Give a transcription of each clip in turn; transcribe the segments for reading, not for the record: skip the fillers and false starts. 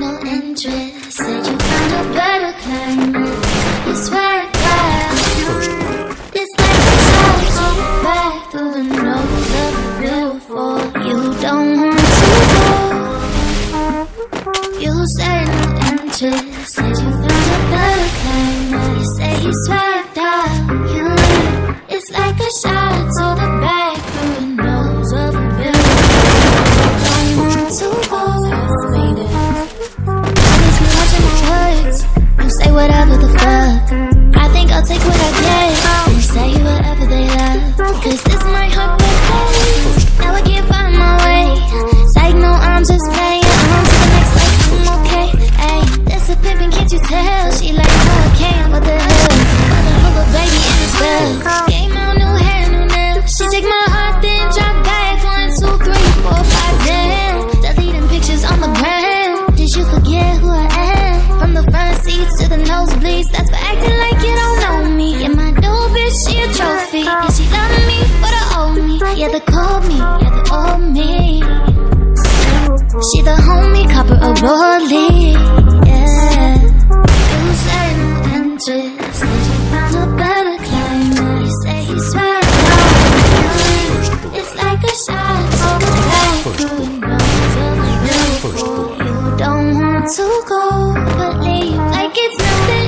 no interest. Said you found a better climate. You swear it down. It's like a child to the back through the nose of the beautiful. You don't want to go. You say no interest. Said you found a better climate. You say you swear it down. You leave. It's like a shot to the back through the nose of the beautiful. You don't want to go. Always be watching my words. You say whatever the fuck. I think I'll take what I get and say whatever they love. Cause this might hurt their face. Now I can't find my way. Psych, no, I'm just playing. I'm on to the next like I'm okay. Ayy, that's a pimpin', can't you tell? She like hurricane, what the hell? Mother of a baby in the spell. Game out, new hair, new nails. She take my heart, then drop back. 1, 2, 3, 4, 5, damn. Deleting pictures on the ground. Did you forget who I am? From the front seats to the nosebleeds. That's for acting like you don't know me. And my new bitch, she a trophy. And she love me for the old me. Yeah, the cold me, yeah, the old me. She the homie, copper a rollie. Yeah. You say no interest. Said you found a better climate. You say you swear it down. It's like a shot to the back through the nose of the beautiful. You don't want to go, but leave like it's nothing.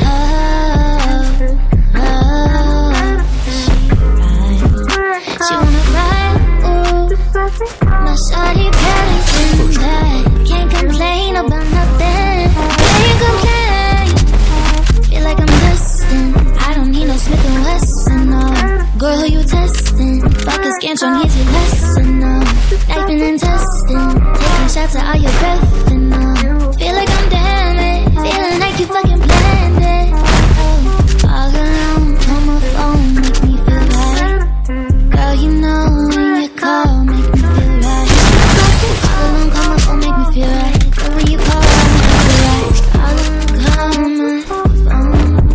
She wanna ride, ooh. My shawty better than that. Can't complain about nothing. Can't complain. Feel like I'm destined. I don't need no Smith & Wesson, no. Girl, who you testing? Fuck a scantron, here's your lesson, no. Knifing and testing. Taking shots at all your breath, and no. Feel like I'm damaged. Feeling like you fucking planned it. Oh, all alone on my phone, make me feel right. Girl, you know when you call, make me feel right. All alone, call my phone, make me feel right. Girl, when you call, make me feel right. All alone, call my phone.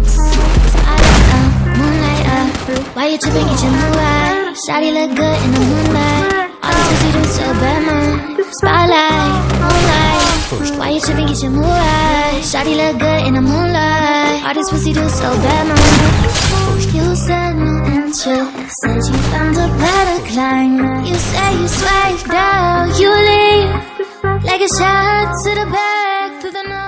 Moonlight up. Why you tripping, get your mood right? Shawty look good in the moonlight. All this pussy do so bad, man. Spotlight, moonlight. Why you tripping, get your mood right? Shawty look good in the moonlight. All this pussy do so bad, man. You said no interest. Said you found a better climate. You say you swiped out. You leave like a shot to the back through the night.